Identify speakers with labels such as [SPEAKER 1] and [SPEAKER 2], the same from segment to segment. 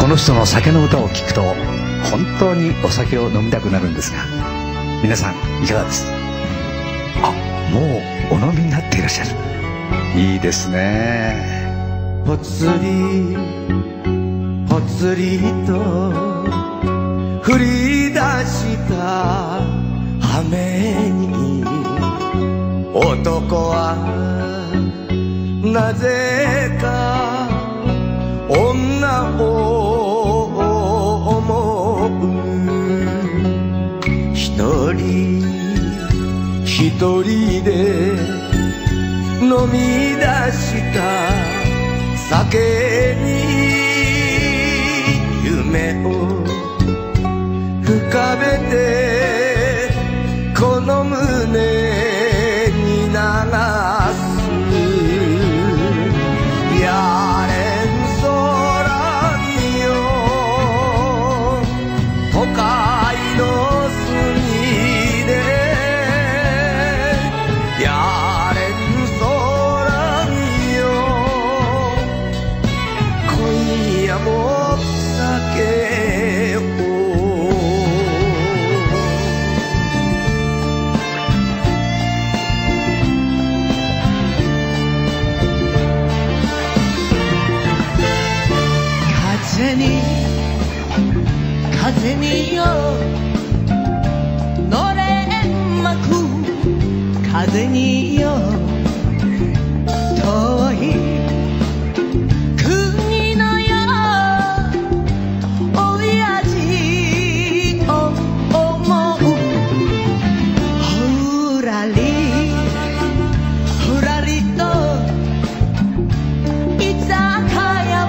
[SPEAKER 1] この人の酒の歌を聴くと本当にお酒を飲みたくなるんですが、皆さんいかがです？あ、もうお飲みになっていらっしゃる。いいですね。
[SPEAKER 2] ぽつりぽつりと降り出した雨に、男はなぜか女を思う。一人一人で飲み出した酒に夢を浮かべてこの胸に流す。やれん空によ都会の隅で、やれん空によ今夜も酒を。風によのれんまく、風によ遠い国のよ親父を思う。ふらりふらりと居酒屋を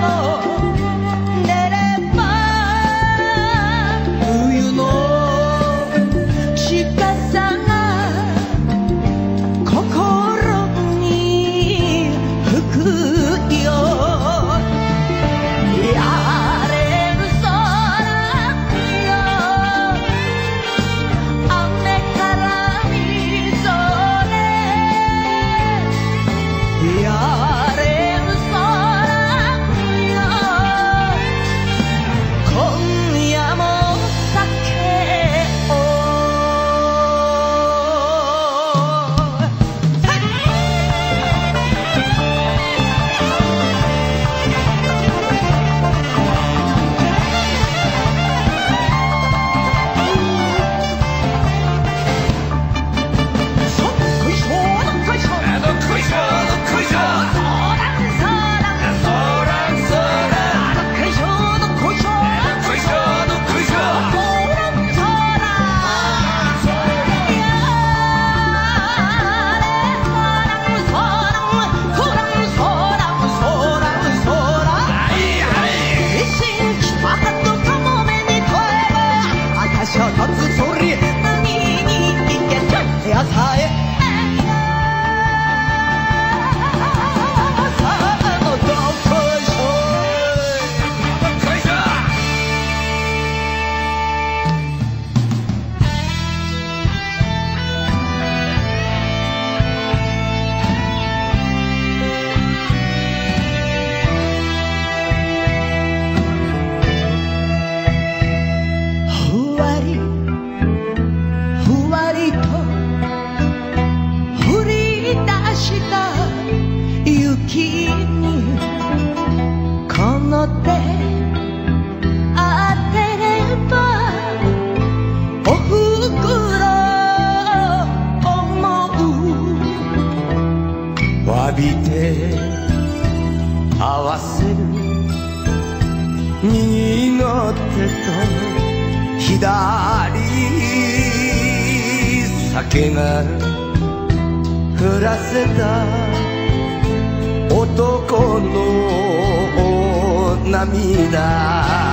[SPEAKER 2] 浴びて合わせる右の手と左、酒が降らせた男の涙。